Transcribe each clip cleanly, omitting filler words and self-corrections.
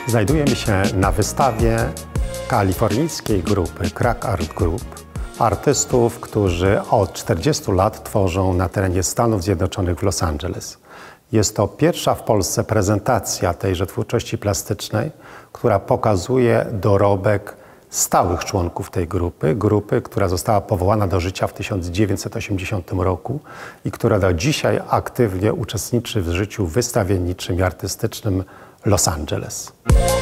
Znajdujemy się na wystawie kalifornijskiej grupy Crack Art Group, artystów, którzy od 40 lat tworzą na terenie Stanów Zjednoczonych w Los Angeles. Jest to pierwsza w Polsce prezentacja tejże twórczości plastycznej, która pokazuje dorobek stałych członków tej grupy, która została powołana do życia w 1980 roku i która do dzisiaj aktywnie uczestniczy w życiu wystawienniczym i artystycznym Los Angeles.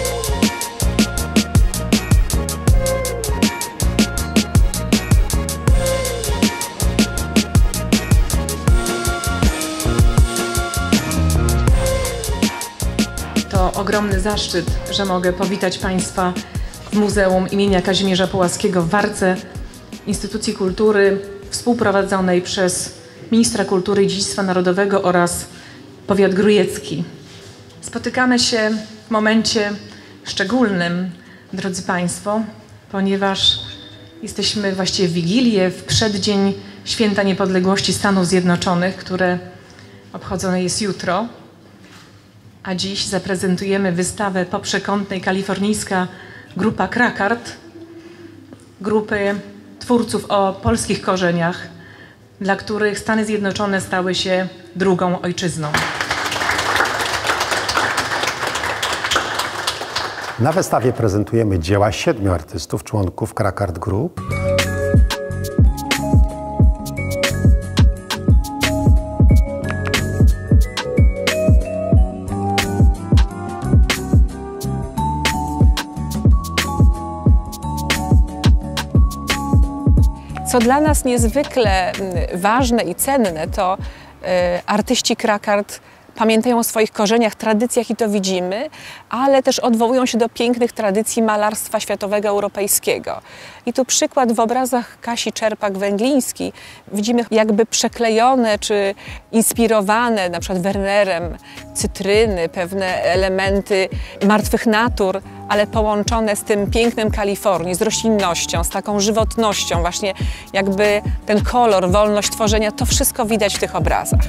To ogromny zaszczyt, że mogę powitać Państwa w Muzeum imienia Kazimierza Pułaskiego w Warce, instytucji kultury współprowadzonej przez ministra kultury i dziedzictwa narodowego oraz powiat grójecki. Spotykamy się w momencie szczególnym, drodzy Państwo, ponieważ jesteśmy właściwie w Wigilię, w przeddzień Święta Niepodległości Stanów Zjednoczonych, które obchodzone jest jutro. A dziś zaprezentujemy wystawę poprzekątnej kalifornijska grupa Crack Art, grupy twórców o polskich korzeniach, dla których Stany Zjednoczone stały się drugą ojczyzną. Na wystawie prezentujemy dzieła 7 artystów, członków Crack Art Group. Co dla nas niezwykle ważne i cenne, to artyści Crack Art pamiętają o swoich korzeniach, tradycjach i to widzimy, ale też odwołują się do pięknych tradycji malarstwa światowego, europejskiego. I tu przykład w obrazach Kasi Czerpak-Węgliński. Widzimy jakby przeklejone czy inspirowane na przykład Wernerem cytryny, pewne elementy martwych natur, ale połączone z tym pięknem Kalifornii, z roślinnością, z taką żywotnością, właśnie jakby ten kolor, wolność tworzenia, to wszystko widać w tych obrazach.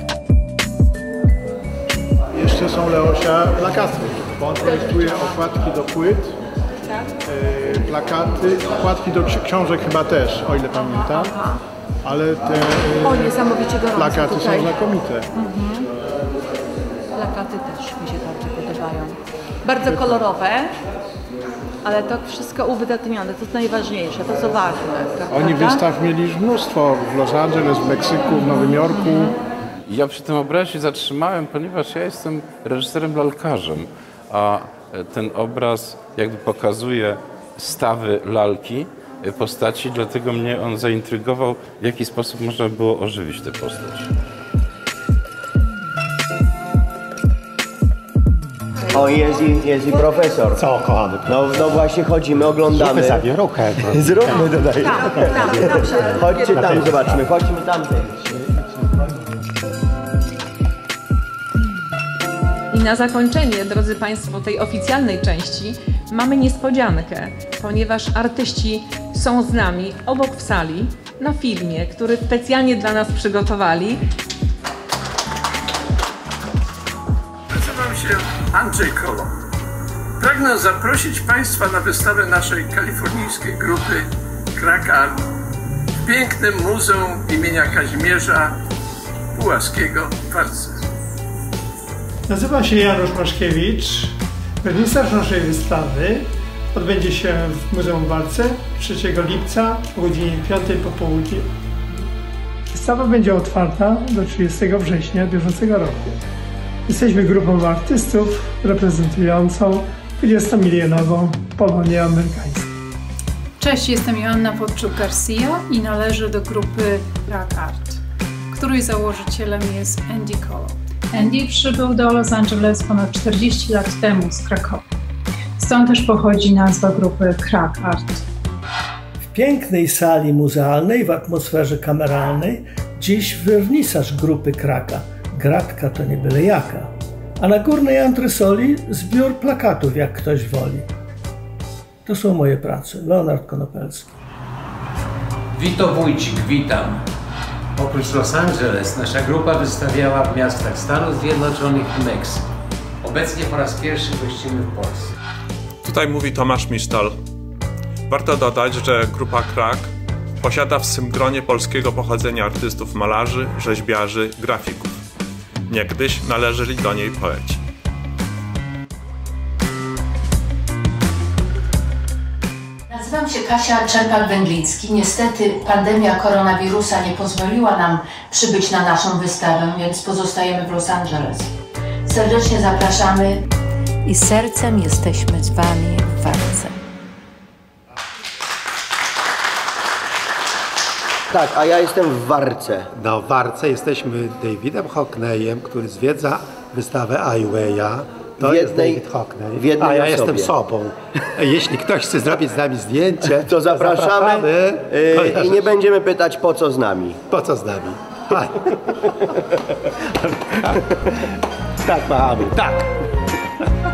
Jeszcze są Leosia plakaty, bo on projektuje okładki do płyt, plakaty, okładki do książek chyba też, o ile pamiętam, ale te plakaty są znakomite. Plakaty też mi się bardzo podobają. Bardzo kolorowe, ale to wszystko uwydatnione, to jest najważniejsze, to co ważne. Oni wystaw mieli już mnóstwo w Los Angeles, w Meksyku, w Nowym Jorku. Ja przy tym obrazie się zatrzymałem, ponieważ ja jestem reżyserem lalkarzem, a ten obraz jakby pokazuje stawy lalki, postaci, dlatego mnie on zaintrygował, w jaki sposób można było ożywić tę postać. O, jest i profesor. Co, kochany? No właśnie chodzimy, oglądamy. Zróbmy sobie ruchę. Zróbmy tutaj. Chodźcie tam, zobaczmy, chodźmy tamtej. I na zakończenie, drodzy Państwo, tej oficjalnej części mamy niespodziankę, ponieważ artyści są z nami obok w sali na filmie, który specjalnie dla nas przygotowali. Nazywam się Andrzej Kolo. Pragnę zaprosić Państwa na wystawę naszej kalifornijskiej grupy Crack Art w pięknym Muzeum imienia Kazimierza Pułaskiego w Warce. Nazywam się Janusz Maszkiewicz. Wernisaż naszej wystawy odbędzie się w Muzeum w Warce 3 lipca o godzinie 5 po południu. Wystawa będzie otwarta do 30 września bieżącego roku. Jesteśmy grupą artystów reprezentującą 20-milionową Polonię amerykańską. Cześć, jestem Joanna Podczuk-Garcia i należę do grupy Crack Art, której założycielem jest Andy Kolo. Andy przybył do Los Angeles ponad 40 lat temu z Krakowa. Stąd też pochodzi nazwa grupy Crack Art. W pięknej sali muzealnej, w atmosferze kameralnej, dziś wernisaż grupy Cracka. Gratka to nie byle jaka. A na górnej antresoli zbiór plakatów, jak ktoś woli. To są moje prace. Leonard Konopelski. Wito Wójcik, witam. Oprócz Los Angeles nasza grupa wystawiała w miastach Stanów Zjednoczonych i Meksyku. Obecnie po raz pierwszy gościmy w Polsce. Tutaj mówi Tomasz Misztal. Warto dodać, że grupa Krak posiada w swym gronie polskiego pochodzenia artystów malarzy, rzeźbiarzy, grafików. Niegdyś należeli do niej poeci. Nazywam się Kasia Czerpak-Węglicki. Niestety pandemia koronawirusa nie pozwoliła nam przybyć na naszą wystawę, więc pozostajemy w Los Angeles. Serdecznie zapraszamy i sercem jesteśmy z Wami w Warce. Tak, a ja jestem w Warce. No, w Warce jesteśmy Davidem Hockneyem, który zwiedza wystawę Ai Weiya. To jest David Hockney, a ja jestem sobą. Jeśli ktoś chce zrobić z nami zdjęcie, to zapraszamy i nie będziemy pytać, po co z nami. Po co z nami? Tak, machamy, tak.